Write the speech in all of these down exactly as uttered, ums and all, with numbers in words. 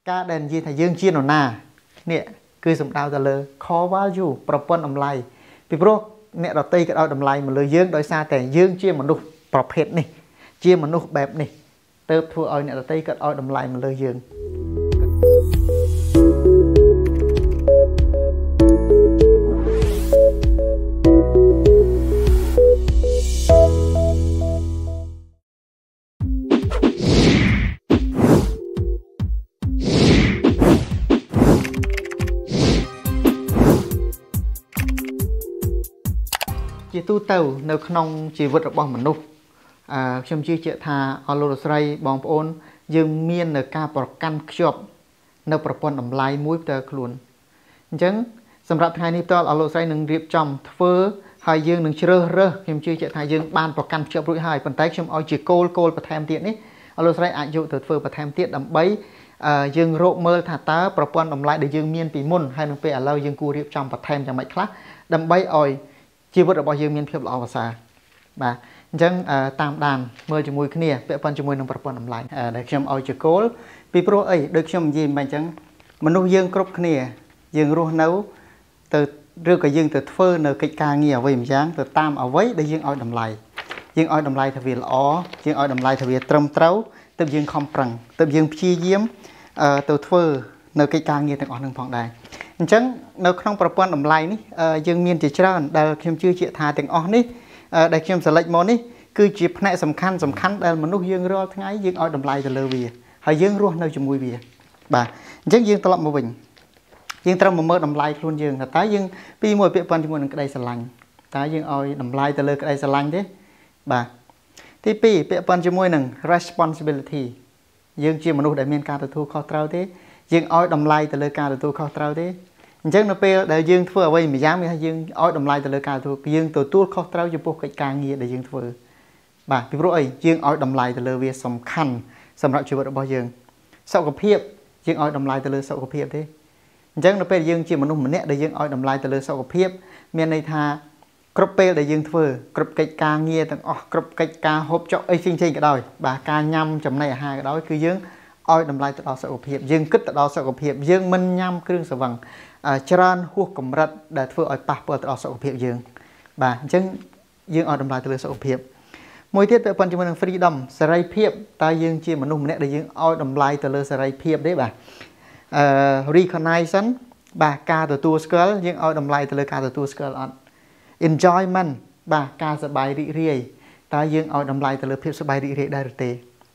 ca đèn gì thầy dương chiên ở nà nè cứ sầm đào ta lơ khó vào dù propon âm lai vì pro nè đào tây cái đào đầm lai mà lơ dương đôi xaแต่dương chiên mà nụ prophet này chiên mà nụ bẹp này tớ thua ơi nè đào tây cái đào đầm lai mà lơ dương tu tàuនៅក្នុងជីវិតរបស់មនុស្សអឺខ្ញុំជឿជាក់ថាអស់លោកស្រីបងប្អូនយើងមាននៅការប្រកាន់ខ្ជាប់នៅប្រព័ន្ធតម្លៃមួយផ្ទាល់ខ្លួនអញ្ចឹងសម្រាប់ថ្ងៃនេះផ្ទាល់អស់លោកស្រីនឹងរៀបចំធ្វើហើយយើងនឹងជ្រើសរើសខ្ញុំជឿជាក់ថាយើងបានប្រកាន់ខ្ជាប់រួចហើយប៉ុន្តែខ្ញុំឲ្យជាគោលគោលបន្ថែមទៀតនេះអស់លោកស្រីអាចយកទៅធ្វើបន្ថែមទៀតដើម្បីយើងរកមើលថាតើប្រព័ន្ធតម្លៃដែលយើងមានពីមុនហើយនឹងពេលឥឡូវយើងគួររៀបចំបន្ថែមយ៉ាងម៉េចខ្លះដើម្បីឲ្យជីវិតរបស់យើងមានភាពល្អប្រសើរបាទអញ្ចឹងតាមដានមើលជាមួយគ្នាពាក់ព័ន្ធជាមួយនឹងប្រព័ន្ធតម្លៃដែលខ្ញុំឲ្យជាគោលពីព្រោះអីដូចខ្ញុំនិយាយមិនអញ្ចឹងមនុស្សយើងគ្រប់គ្នាយើងរស់នៅទៅឬក៏យើងទៅធ្វើនៅកិច្ចការងារអ្វីម្យ៉ាងទៅតាមអ្វីដែលយើងឲ្យតម្លៃយើងឲ្យតម្លៃថាវាល្អយើងឲ្យតម្លៃថាវាត្រឹមត្រូវទើបយើងខំប្រឹងទើបយើងព្យាយាមទៅធ្វើនៅកិច្ចការងារទាំងអស់នឹងផងដែរអញ្ចឹងនៅក្នុងប្រព័ន្ធតម្លៃនេះយើងមានជាច្រើនដែលខ្ញុំជឿជាក់ថាទាំងអស់នេះដែលខ្ញុំសិលេចមកនេះគឺជាផ្នែកសំខាន់សំខាន់ដែលមនុស្សយើងរាល់ថ្ងៃយើងឲ្យតម្លៃទៅលើវាហើយយើងរស់នៅជាមួយវាបាទអញ្ចឹងយើងត្រឡប់មកវិញយើងត្រូវមកមើលតម្លៃខ្លួនយើងថាតើយើងពីមួយពាក្យប៉ុនជាមួយនឹងក្តីស្រឡាញ់តើយើងឲ្យតម្លៃទៅលើក្តីស្រឡាញ់ទេបាទទីពីរពាក្យប៉ុនជាមួយនឹង responsibility យើងជាមនុស្សដែលមានការទទួលខុសត្រូវទេយើងឲ្យតម្លៃទៅលើការទទួលខុសត្រូវទេអញ្ចឹងនៅពេលដែលយើងធ្វើអ្វីម្យ៉ាងមានថាយើងឲ្យតម្លៃទៅលើការទទួលយើងទទួលខុសត្រូវចំពោះកិច្ចការងារដែលយើងធ្វើបាទពីព្រោះអីយើងឲ្យតម្លៃទៅលើវាសំខាន់សម្រាប់ជីវិតរបស់យើងសុខភាពយើងឲ្យតម្លៃទៅលើសុខភាពទេអញ្ចឹងនៅពេលយើងជាមនុស្សម្នាក់ដែលយើងឲ្យតម្លៃទៅលើសុខភាពមានន័យថាគ្រប់ពេលដែលយើងធ្វើគ្រប់កិច្ចការងារទាំងអស់គ្រប់កិច្ចការហូបចុកអីផ្សេងៗក៏ដោយបាទការញ៉ាំចំណីអាហារក៏ដោយគឺយើងឲ្យតម្លៃទៅដល់សុខភាពយើងគិតទៅដល់សុខភាពយើងមិនញ៉ាំគ្រឿងស្រវឹងច្រើនហួសកម្រិតដែលធ្វើឲ្យប៉ះពាល់ទៅដល់សុខភាពយើងបាទអញ្ចឹងយើងឲ្យតម្លៃទៅលើសុខភាពមួយទៀតពាក់ព័ន្ធជាមួយនឹង freedom សេរីភាពតើយើងជាមនុស្សម្នាក់ដែលយើងឲ្យតម្លៃទៅលើសេរីភាពទេបាទអឺ recognition បាទការទទួលស្គាល់យើងឲ្យតម្លៃទៅលើការទទួលស្គាល់អត់ enjoyment បាទការសប្បាយរីករាយតើយើងឲ្យតម្លៃទៅលើភាពសប្បាយរីករាយដែរឬទេ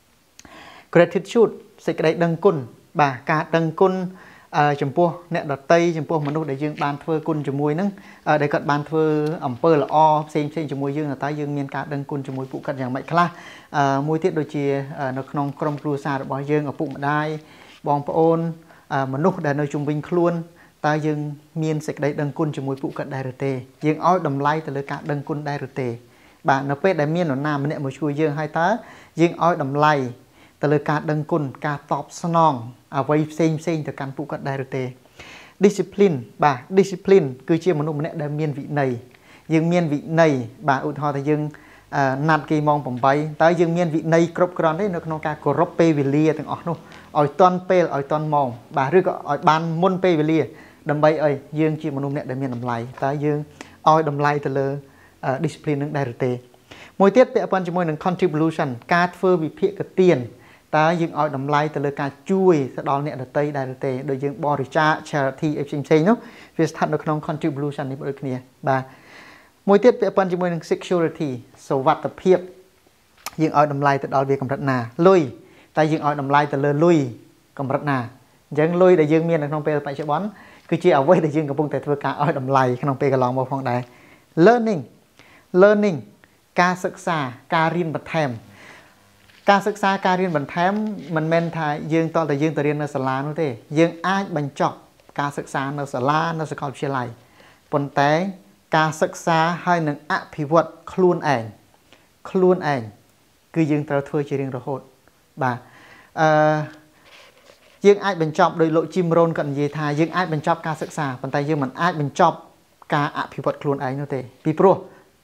gratitude សេចក្តីដឹងគុណបាទការដឹងគុណចំពោះអ្នកដតីចំពោះមនុស្សដែលយើងបានធ្វើគុណជាមួយនឹងដែលគាត់បានធ្វើអំពើល្អផ្សេងផ្សេងជាមួយយើងតែយើងមានការដឹងគុណជាមួយពួកគាត់យ៉ាងម៉េចខ្លះមួយទៀតដូចជានៅក្នុងក្រុមគ្រួសាររបស់យើងឪពុកម្ដាយបងប្អូនមនុស្សដែលនៅជុំវិញខ្លួនតើយើងមានសេចក្តីដឹងគុណជាមួយពួកគាត់ដែរឬទេយើងឲ្យតម្លៃទៅលើការដឹងគុណដែរឬទេបាទនៅពេលដែលមាននរណាម្នាក់មកជួយយើងហើយតើយើងឲ្យតម្លៃទៅលើការដឹងគុណការតបស្នងអ្វីផ្សេងផ្សេងទៅកាន់ពួកគាត់ដែរឬទេ discipline បាទ discipline គឺជាមនុស្សម្នាក់ដែលមានវិន័យយើងមានវិន័យបាទឧទាហរណ៍ថាយើងណាត់គេម៉ោងeightតើយើងមានវិន័យគ្រប់គ្រាន់ទេនៅក្នុងការគោរពពេលវេលាទាំងអស់នោះឲ្យទាន់ពេលឲ្យទាន់ម៉ោងបាទឬក៏ឲ្យបានមុនពេលវេលាដើម្បីអីយើងជាមនុស្សម្នាក់ដែលមានតម្លៃតើយើងឲ្យតម្លៃទៅលើ discipline នឹងដែរឬទេមួយទៀតពាក់ព័ន្ធជាមួយនឹង contribution ការធ្វើវិភាគទានតើយើងឲ្យតម្លៃទៅលើការជួយទៅដល់អ្នកដទៃដែរឬទេដូចយើងបរិច្ចាគ charity អីផ្សេងៗនោះវាស្ថិតនៅក្នុង contribution នេះដូចគ្នាបាទមួយទៀតពាក់ព័ន្ធជាមួយនឹង security សុវត្ថិភាពយើងឲ្យតម្លៃទៅដល់វាកម្រិតណាលុយតែយើងឲ្យតម្លៃទៅលើលុយកម្រិតណាអញ្ចឹងលុយដែលយើងមាននៅក្នុងពេលបច្ចុប្បន្នគឺជាអ្វីដែលយើងកំពុងតែធ្វើការឲ្យតម្លៃក្នុងពេលកន្លងមកផងដែរ learning learning ការសិក្សាការរៀនបន្ថែមការសិក្សាការរៀនបន្ថែមមិនមែនថាយើងតើតែយើងទៅរៀននៅសាលានោះទេយើងអាចបញ្ចប់ការសិក្សានៅសាលានៅសាកលវិទ្យាល័យប៉ុន្តែការសិក្សាហើយនឹងអភិវឌ្ឍខ្លួនឯងខ្លួនឯងគឺយើងត្រូវធ្វើជារៀងរហូតបាទអឺយើងអាចបញ្ចប់ដោយលោក Jim Rohn គាត់និយាយថាយើងអាចបញ្ចប់ការសិក្សាប៉ុន្តែយើងមិនអាចបញ្ចប់ការអភិវឌ្ឍខ្លួនឯងនោះទេពីព្រោះ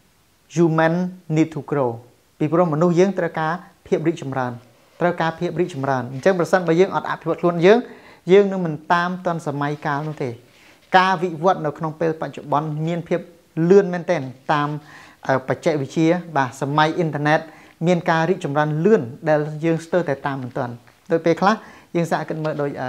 human need to grow ពីព្រោះមនុស្សយើងត្រូវការភាពរីកចម្រើនត្រូវការភាពរីកចម្រើនអញ្ចឹងប្រសិនបើយើងអត់អភិវឌ្ឍខ្លួនយើង dương nó mình tam toàn sớm mai cao nó thế ca vị vận ở trong pel bạch bón miên phiệp lươn men tên tam ở bạch chạy vị chia và sớm mai internet miên ca rị trồng ran lươn để dương sơ tại tam mình toàn đôi pe khác dương dạ cần mở đôi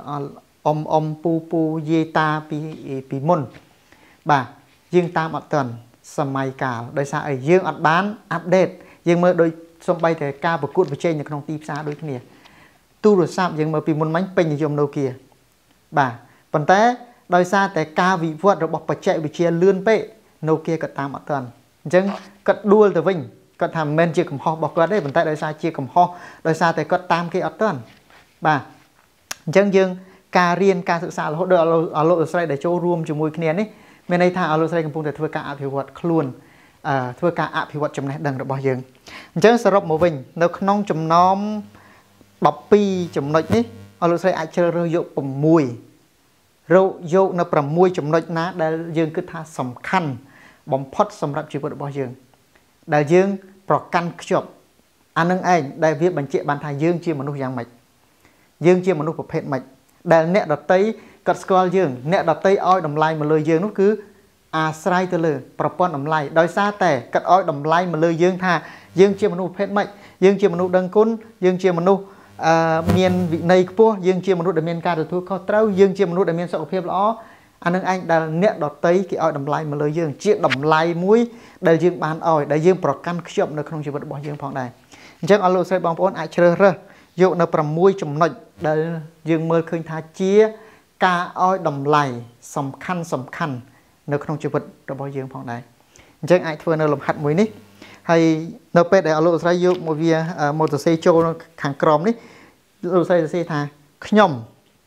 om om pu pu ye ta pi pi môn bà dương tam ở tuần sớm mai cao đôi xa ở dương ở bán update dương mở đôi xong bay thì ca bậc cút với trên trong tim xa đôi kia tu rồi sao dương mở pi môn bánh pin dùng đâu kia bà phần té đôi xa tại ca vị vượt rồi bọc bạch chạy bị chia lươn pệ nô kia cật tam ở tuần nhưng cật đua từ vinh cật thầm men chia cầm ho bọc qua đấy phần té đôi xa chia cầm ho đôi xa tại cật tam kia ở tuần bà nhưng dương ca riêng ca sự xa là hỗ trợ ở lộ xoay để cho room cho mùi kia ấy bên đây thà ở lộ xoay cầm phun để thưa ca thì vượt luôn thưa ca áp thì vượt trong này đằng được bao dương chứ sẽ rộng một vinh nó không chùm nóm bọc pi chùm nội ní ở lộ xoay ai chơi rơi dụ bằng mùi rượu dụ nó bằng mùi chùm nội ná để dương cứ tha sầm khăn bóng phót sầm rạp chỉ vượt bao dương để dương bỏ căn chụp anh nâng anh để viết bằng chị bàn thai dương chia một nút giang mạch dương chia một nút một phết mạch để nẹ đặt tay cắt scroll dương nẹ đặt tay oi đầm lai mà lời dương nó cứ à sai từ lời propon đầm lai đôi xa tẻ cắt oi đầm lai mà lời dương tha dương chia một nút phết mạch dương chia một nút đăng côn dương chia một nút miền vị này po dương chia một nút để miền ca được thôi khó trâu dương chia một nút để miền sọ phép lõ anh nâng anh đã nẹ đặt tay cái oi đầm lai mà lời dương chia đầm lai muối để dương bán oi để dương bỏ căn chậm được không chỉ vật bỏ dương phong này chắc anh lô say bóng phone ai chơi rồi dụ nó bằng mùi chùm nội để dương mơ khơi thá chia ca oi đầm lầy sầm khăn sầm khăn nó không chịu vật đó bao dương phong này chắc ai thưa nó làm hạt mùi ní hay nó bé để alo say dụ một vía một tờ xe trâu nó hàng crom ní alo say xe thà nhom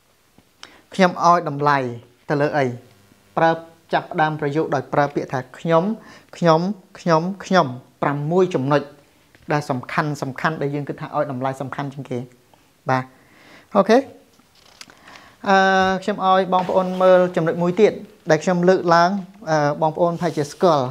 nhom oi đầm lầy tờ lỡ ấy pra chặt đam pra dụ đòi pra bịa thà nhom nhom nhom nhom bằng mùi chùm nội đã sầm khăn sầm khăn để dương cứ thả oi đầm lai sầm khăn trên kia bà ok xem oi bong ôn mơ chấm đợi mũi tiện để xem lự láng bong ôn phải chỉ skull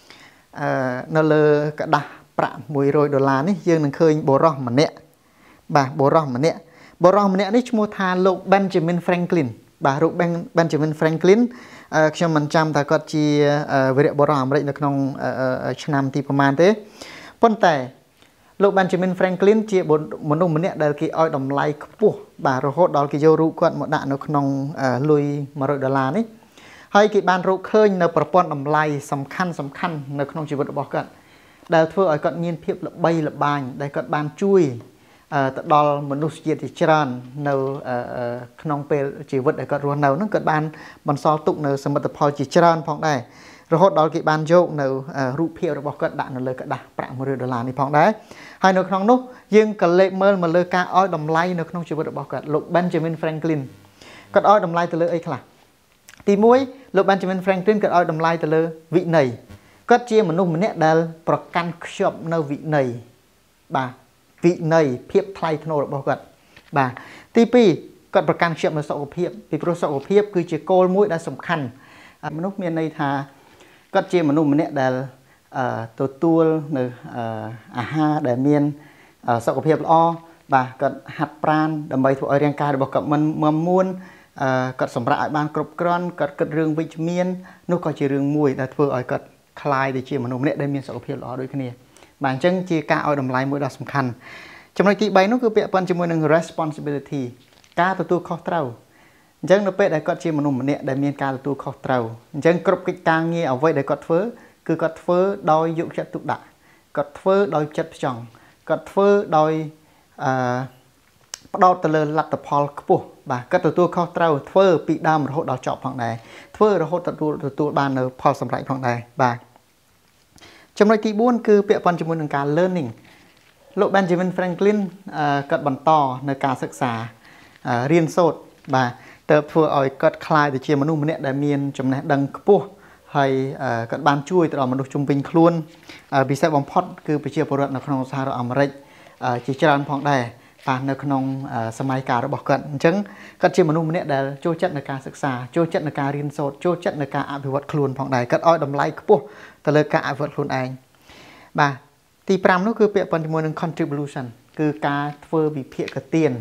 nó lơ cả đà prạm mùi rồi đô la ní dương đừng khơi bồ rong mà nè bà bồ rong mà nè bồ rong mà nè ní mua tha lục Benjamin Franklin bà lục Benjamin Franklin xem mình chăm ta có chi về bồ rong mà đây là trong năm thìประมาณ thếប៉ុន្តែលោក Benjamin Franklin ជាមនុស្សម្នាក់ដែលគេឲ្យតម្លៃខ្ពស់បាទរហូតដល់គេយករូបគាត់មកដាក់នៅក្នុងលុយmột trămដុល្លារនេះហើយគេបានរកឃើញនៅប្រព័ន្ធតម្លៃសំខាន់សំខាន់នៅក្នុងជីវិតរបស់គាត់ដែលធ្វើឲ្យគាត់មានភាពល្បីល្បាញដែលគាត់បានជួយទៅដល់មនុស្សជាតិជាច្រើននៅក្នុងពេលជីវិតដែលគាត់រស់នៅហ្នឹងគាត់បានបន្សល់ទុកនៅសមិទ្ធផលជាច្រើនផងដែររហូតដល់គេបានយកនៅរូបភាពរបស់គាត់ដាក់នៅលើกระดาษប្រាក់một trămដុល្លារនេះផងដែរហើយនៅក្នុងនោះយើងក៏លេខមើលមកលើការឲ្យតម្លៃនៅក្នុងជីវិតរបស់គាត់លោក Benjamin Franklin គាត់ឲ្យតម្លៃទៅលើអីខ្លះទីមួយលោក Benjamin Franklin គាត់ឲ្យតម្លៃទៅលើវិន័យគាត់ជាមនុស្សម្នាក់ដែលប្រកាន់ខ្ជាប់នៅវិន័យបាទវិន័យភាពថ្លៃថ្នូររបស់គាត់បាទទីពីរគាត់ប្រកាន់ខ្ជាប់នៅសុខភាពពីព្រោះសុខភាពគឺជាគោលមួយដែលសំខាន់មនុស្សមានន័យថាគាត់ជាមនុស្សម្នាក់ដែលទទួលនៅអាហារដែលមានសុខភាពល្អបាទគាត់ហាត់ប្រាណដើម្បីធ្វើឲ្យរាងកាយរបស់គាត់មិនមមួនគាត់សម្រាប់ឲ្យបានគ្រប់គ្រាន់គាត់គិតរឿងវិជ្ជមាននោះក៏ជារឿងមួយដែលធ្វើឲ្យគាត់คล้ายទៅជាមនុស្សម្នាក់ដែលមានសុខភាពល្អដូចគ្នាបាទអញ្ចឹងជាការឲ្យតម្លៃមួយដ៏សំខាន់ចំណុចទី3នោះគឺពាក់ព័ន្ធជាមួយនឹង responsibility ការទទួលខុសត្រូវអញ្ចឹងនៅពេលដែលគាត់ជាមនុស្សម្នាក់ដែលមានការទទួលខុសត្រូវអញ្ចឹងគ្រប់កិច្ចការងារអ្វីដែលគាត់ធ្វើគឺគាត់ធ្វើដោយយកចិត្តទុកដាក់គាត់ធ្វើដោយចិត្តផ្ចង់គាត់ធ្វើដោយអឺផ្ដោតទៅលើលទ្ធផលខ្ពស់បាទគាត់ទទួលខុសត្រូវធ្វើពីដើមរហូតដល់ចប់ផងដែរធ្វើរហូតទទួលទទួលបាននៅផលសម្រេចផងដែរបាទចំណុចទី4គឺពាក់ព័ន្ធជាមួយនឹងការ learning លោក Benjamin Franklin គាត់បន្តនៅការសិក្សារៀនសូត្របាទទៅធ្វើឲ្យគាត់คล้ายទៅជាមនុស្សម្នាក់ដែលមានចំណេះដឹងខ្ពស់ហើយគាត់បានជួយទៅដល់មនុស្សជុំវិញខ្លួនពិសេសបំផុតគឺប្រជាពលរដ្ឋនៅក្នុងសហរដ្ឋអាមេរិកជាច្រើនផងដែរបាទនៅក្នុងសម័យកាលរបស់គាត់អញ្ចឹងគាត់ជាមនុស្សម្នាក់ដែលចូលចិត្តនៅការសិក្សាចូលចិត្តនៅការរៀនសូត្រចូលចិត្តនៅការអភិវឌ្ឍខ្លួនផងដែរគាត់ឲ្យតម្លៃខ្ពស់ទៅលើការអភិវឌ្ឍខ្លួនឯងបាទទី5នោះគឺពាក់ព័ន្ធជាមួយនឹង contribution គឺការធ្វើវិភាគទាន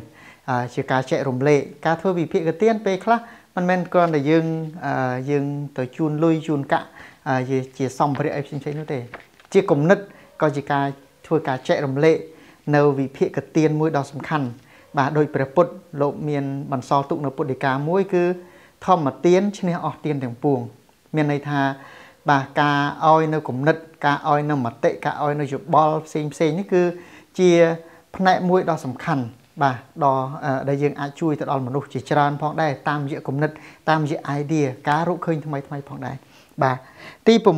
ជាការចែករំលែកការធ្វើវិភាគទានពេលខ្លះមិនមែនគ្រាន់តែយើងយើងទៅជូនលុយជូនកាក់ជាជាសម្ភារៈអីផ្សេងៗនោះទេជាគំនិតក៏ជាការធ្វើការចែករំលែកនៅវិភាគទានមួយដ៏សំខាន់បាទដោយព្រះពុទ្ធលោកមានបន្សល់ទុកនៅពុទ្ធដីកាមួយគឺធម្មទានឈ្នះអស់ទានទាំងពួងមានន័យថាបាទការឲ្យនៅគំនិតការឲ្យនៅមតិការឲ្យនៅយោបល់ផ្សេងផ្សេងនេះគឺជាផ្នែកមួយដ៏សំខាន់បាទដល់ដែលយើងអាចជួយទៅដល់មនុស្សជាច្រើនផងដែរតាមរយៈគំនិតតាមរយៈ idea ការរកឃើញថ្មីថ្មីផងដែរបាទទី6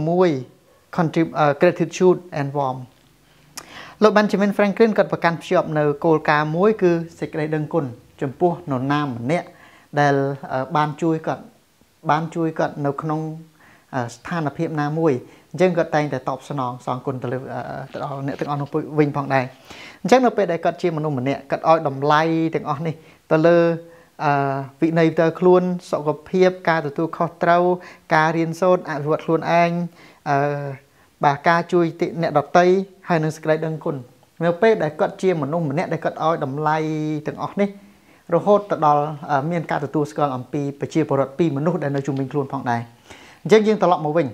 gratitude and warmth លោក Benjamin Franklin គាត់ប្រកាន់ភ្ជាប់នៅគោលការណ៍មួយគឺសេចក្តីដឹងគុណចំពោះនរណាម្នាក់ដែលបានជួយគាត់បានជួយគាត់នៅក្នុងស្ថានភាពណាមួយអញ្ចឹងគាត់តែងតែតបស្នងសងគុណទៅលើទៅដល់អ្នកទាំងអស់នោះវិញផងដែរអញ្ចឹងនៅពេលដែលគាត់ជាមនុស្សម្នាក់គាត់ឲ្យតម្លៃទាំងអស់នេះទៅលើវិន័យផ្ទាល់ខ្លួនសុខភាពការទទួលខុសត្រូវការរៀនសូត្រអភិវឌ្ឍខ្លួនឯងអឺបាទការជួយអ្នកដទៃហើយនឹងសេចក្តីដឹងគុណនៅពេលដែលគាត់ជាមនុស្សម្នាក់ដែលគាត់ឲ្យតម្លៃទាំងអស់នេះរហូតទៅដល់មានការទទួលស្គាល់អំពីប្រជាពលរដ្ឋពីមនុស្សដែលនៅជុំវិញខ្លួនផងដែរអញ្ចឹងយើងត្រឡប់មកវិញ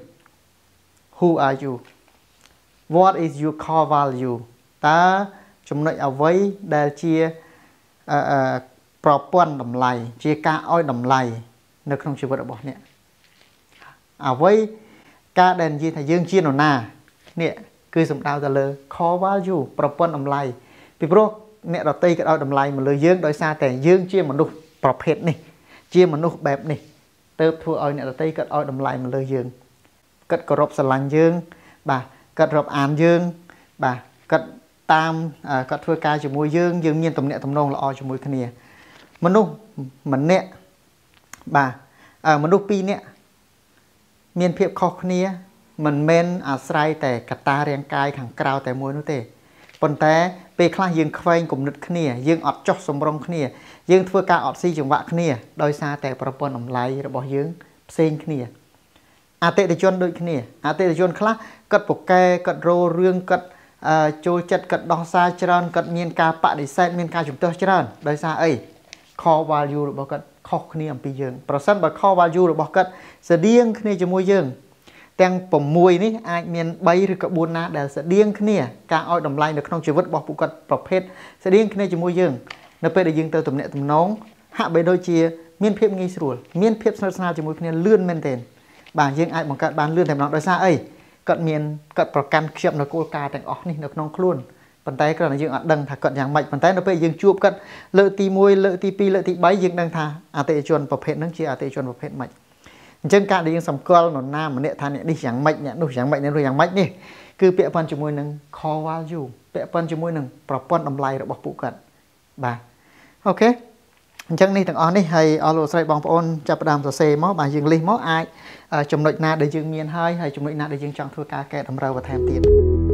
Who are you What is your core value តើចំណុចអ្វីដែលជាប្រព័ន្ធតម្លៃជាការឲ្យតម្លៃនៅក្នុងជីវិតរបស់អ្នកអ្វីការដែលនិយាយថាយើងជានរណានេះគឺសំដៅទៅលើ core value ប្រព័ន្ធតម្លៃពីព្រោះអ្នកដទៃក៏ឲ្យតម្លៃមកលើយើងដោយសារតែយើងជាមនុស្សប្រភេទនេះជាមនុស្សបែបនេះទើបធ្វើឲ្យអ្នកដទៃក៏ឲ្យតម្លៃមកលើយើងគាត់គោរពស្រឡាញ់យើងបាទគាត់រាប់អានយើងបាទគាត់តាមគាត់ធ្វើការជាមួយយើងយើងមានទំនាក់ទំនងល្អជាមួយគ្នាមនុស្សម្នាក់បាទមនុស្សពីរនាក់មានភាពខុសគ្នាមិនមែនអាស្រ័យតែកត្តារាងកាយខាងក្រៅតែមួយនោះទេប៉ុន្តែពេលខ្លះយើងខ្វែងគំនិតគ្នាយើងអត់ចោះសម្រុងគ្នាយើងធ្វើការអត់ស៊ីចង្វាក់គ្នាដោយសារតែប្រព័ន្ធតម្លៃរបស់យើងផ្សេងគ្នាអតិថិជនដូចគ្នាអតិថិជនខ្លះគាត់ពូកែគាត់រោរឿងគាត់ចូលចិត្តគាត់ដោះសារច្រើនគាត់មានការបដិសេធមានការជំទាស់ច្រើនដោយសារអី core value របស់គាត់ខុសគ្នាអំពីយើងប្រសិនបើ core value របស់គាត់ស្តៀងគ្នាជាមួយយើងទាំង6នេះអាចមាន3ឬក៏4ណាដែលស្តៀងគ្នាការឲ្យតម្លៃនៅក្នុងជីវិតរបស់ពួកគាត់ប្រភេទស្តៀងគ្នាជាមួយយើងនៅពេលដែលយើងទៅទំនាក់ទំនងហាក់បីដូចជាមានភាពងាយស្រួលមានភាពស្និទ្ធស្នាលជាមួយគ្នាលឿនមែនទែនបាទយើងអាចបង្កើតបានលឿនតែម្ដងដោយសារអីគាត់មានគាត់ប្រកាន់ខ្ជាប់នៅគោលការណ៍ទាំងអស់នេះនៅក្នុងខ្លួនប៉ុន្តែគ្រាន់តែយើងអត់ដឹងថាគាត់យ៉ាងម៉េចប៉ុន្តែនៅពេលយើងជួបគាត់លើកទី1លើកទី2លើកទី3យើងដឹងថាអតិថិជនប្រភេទហ្នឹងជាអតិថិជនប្រភេទម៉េចអញ្ចឹងការដែលយើងសម្គាល់នរណាម្នាក់ថាអ្នកនេះយ៉ាងម៉េចអ្នកនោះយ៉ាងម៉េចអ្នកនោះយ៉ាងម៉េចនេះគឺពាក់ព័ន្ធជាមួយនឹង core value ពាក់ព័ន្ធជាមួយនឹងប្រព័ន្ធតម្លៃរបស់ពួកគាត់បាទអូខេអញ្ចឹងនេះទាំងអស់នេះហើយអស់លោកស្រីបងប្អូនចាប់ផ្ដើមសរសេរមកបាទយើងលិះមកអាចចំណុចណាដែលយើងមានហើយហើយចំណុចណាដែលយើងចង់ធ្វើការកែតម្រូវបន្ថែមទៀត